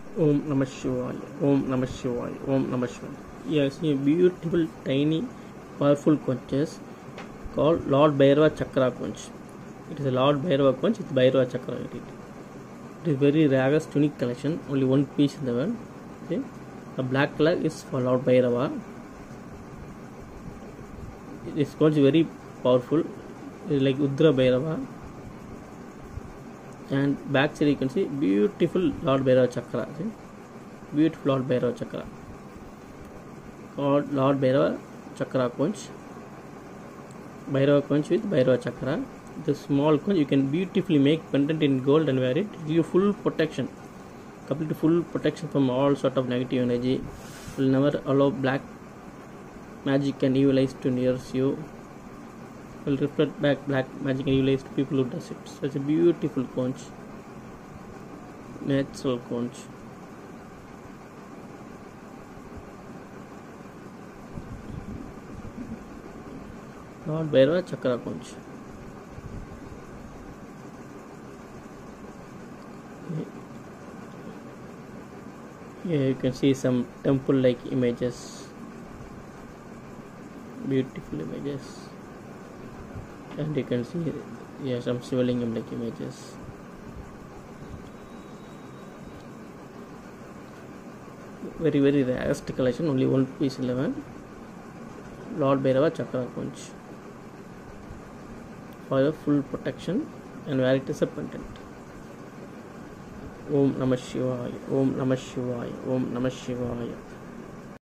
Om Namah Shivaya. Om Namah Shivaya. Om Namah Shivaya. Yes, a beautiful, tiny, powerful conches called Lord Bhairava Chakra conch. It is a Lord Bhairava conch with Bhairava Chakra in it. It is very rarest, unique collection. Only one piece in the world. See, the black color is for Lord Bhairava. This conch is very powerful. It is like Udra Bhairava. And back side you can see beautiful Lord Bhairava Chakra. See? Beautiful Lord Bhairava Chakra called Lord Bhairava Chakra conch. Bhairava conch with Bhairava Chakra. The small conch you can beautifully make pendant in gold and wear it. Give you full protection, complete full protection from all sort of negative energy. Will never allow black magic and evil eyes to near you. Will reflect back black magic and evil eyes to people who does it. Such a beautiful conch, natural conch. Lord Bhairava Chakra conch. Here you can see some temple like images, beautiful images, and you can see here some Shivalingam like images. Very rarest collection, only one piece 11. Lord Bhairava Chakra conch for the full protection and wear it as a pendant. Om Namah Shivaya. Om Namah Shivaya. Om Namah Shivaya.